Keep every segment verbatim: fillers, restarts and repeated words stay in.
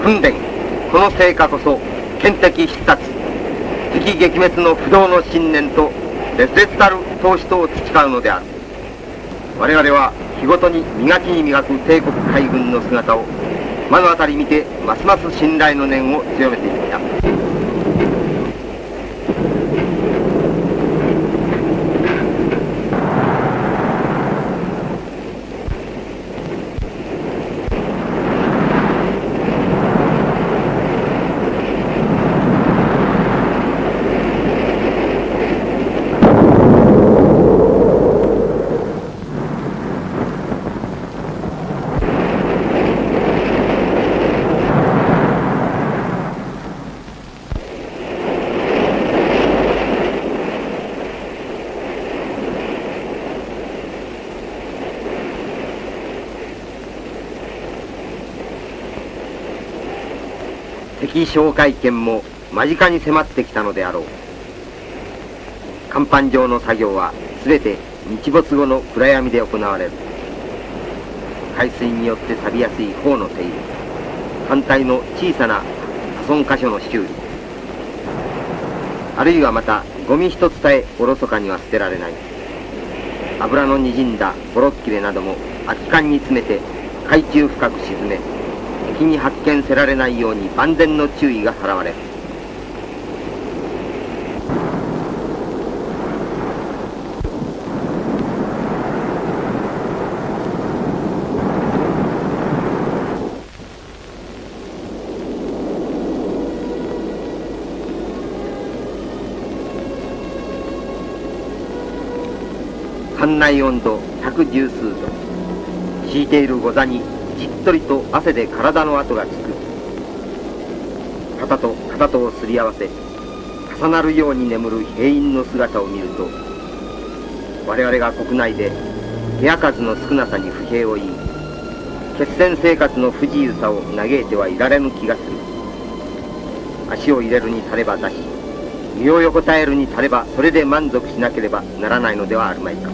訓練、この成果こそ剣敵必殺、敵撃滅の不動の信念と烈烈たる闘志とを培うのである。我々は日ごとに磨きに磨く帝国海軍の姿を目の当たり見て、ますます信頼の念を強めていった。敵哨戒権も間近に迫ってきたのであろう。甲板上の作業は全て日没後の暗闇で行われる。海水によって錆びやすい砲の手入れ、艦隊の小さな破損箇所の修理、あるいはまたゴミ一つさえおろそかには捨てられない油のにじんだボロッキレなども空き缶に詰めて海中深く沈め、敵に発見せられないように万全の注意が払われる。艦内温度百十数度、敷いている御座にじっとりと汗で体の跡がつく。肩と肩とをすり合わせ重なるように眠る兵員の姿を見ると、我々が国内で部屋数の少なさに不平を言い、決戦生活の不自由さを嘆いてはいられぬ気がする。足を入れるに足れば出し、身を横たえるに足ればそれで満足しなければならないのではあるまいか。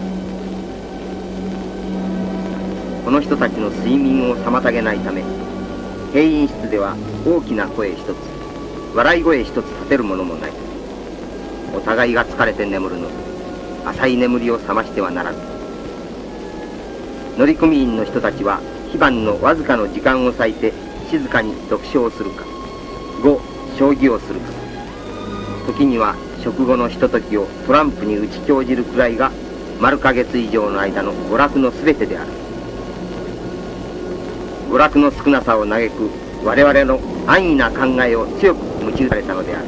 この人たちの睡眠を妨げないため、兵員室では大きな声一つ、笑い声一つ立てるものもない。お互いが疲れて眠るのに、浅い眠りを覚ましてはならぬ。乗組員の人たちは非番のわずかの時間を割いて静かに読書をするか、碁将棋をするか、時には食後のひとときをトランプに打ち興じるくらいが丸ヶ月以上の間の娯楽のすべてである。娯楽の少なさを嘆く我々の安易な考えを強く鞭打たれたのである。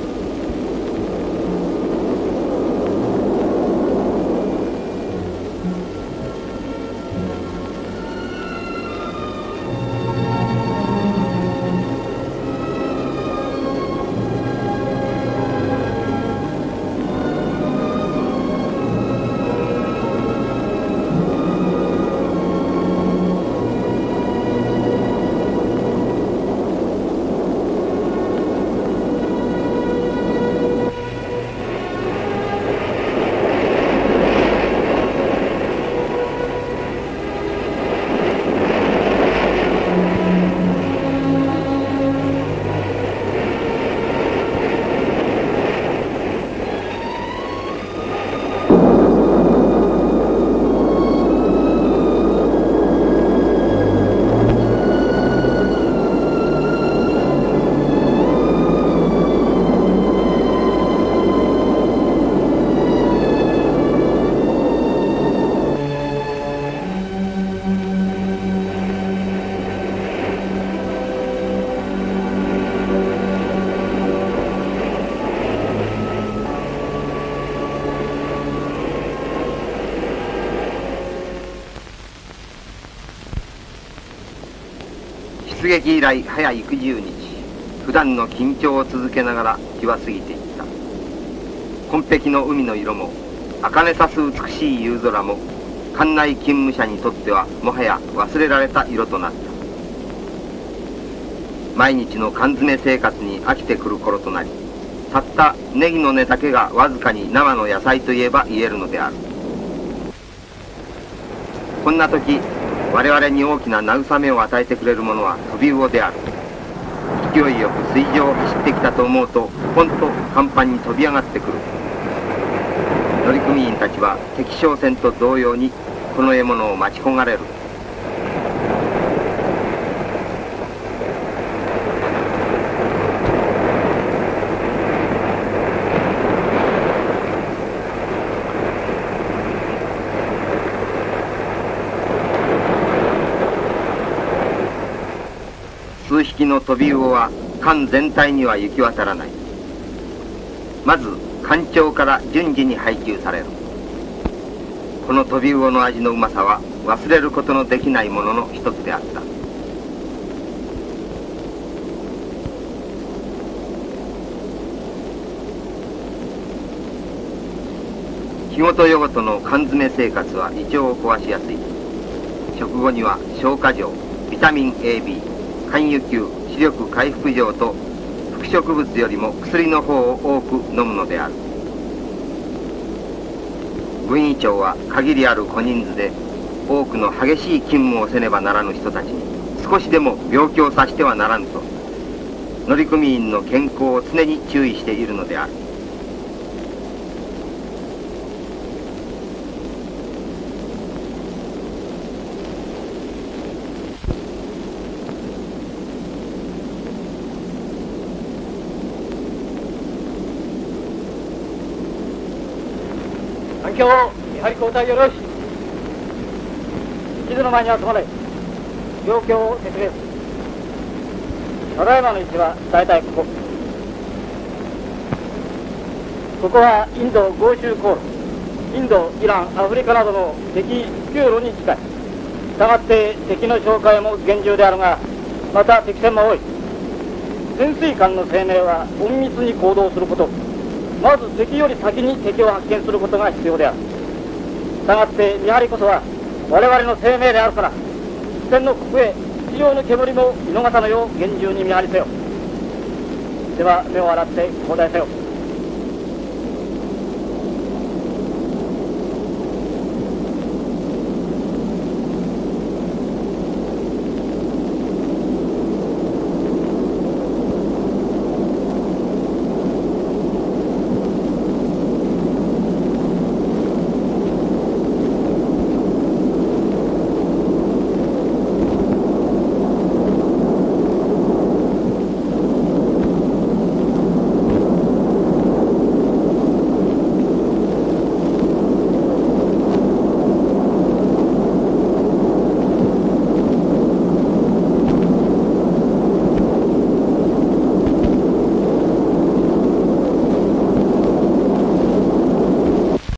出撃以来早幾十日、普段の緊張を続けながら日は過ぎていった。紺碧の海の色も茜さす美しい夕空も艦内勤務者にとってはもはや忘れられた色となった。毎日の缶詰生活に飽きてくる頃となり、たったネギの根だけがわずかに生の野菜といえば言えるのである。こんな時、我々に大きな慰めを与えてくれるものはトビウオである。秘勢いよく水上を走ってきたと思うとポンと甲板に飛び上がってくる。乗組員たちは敵商船と同様にこの獲物を待ち焦がれる。数匹の飛び魚は艦全体には行き渡らない。まず艦長から順次に配給される。この飛び魚の味のうまさは忘れることのできないものの一つであった。日ごと夜ごとの缶詰生活は胃腸を壊しやすい。食後には消化錠、ビタミン エービー、肝油球、視力回復錠と副植物よりも薬の方を多く飲むのである。軍医長は限りある小人数で多くの激しい勤務をせねばならぬ人たちに少しでも病気をさせてはならぬと乗組員の健康を常に注意しているのである。 環境を見張り交代よろし。地図の前に集まれ。状況を説明する。ただいまの位置は大体ここ。ここはインド豪州航路。インド、イラン、アフリカなどの敵急路に近い。したがって敵の紹介も厳重であるが、また敵船も多い。潜水艦の生命は隠密に行動すること。まず敵より先に敵を発見することが必要である。したがって見張りこそは我々の生命であるから、危険のここへ地上の煙も見逃さぬよう厳重に見張りせよ。では目を洗って交代せよ。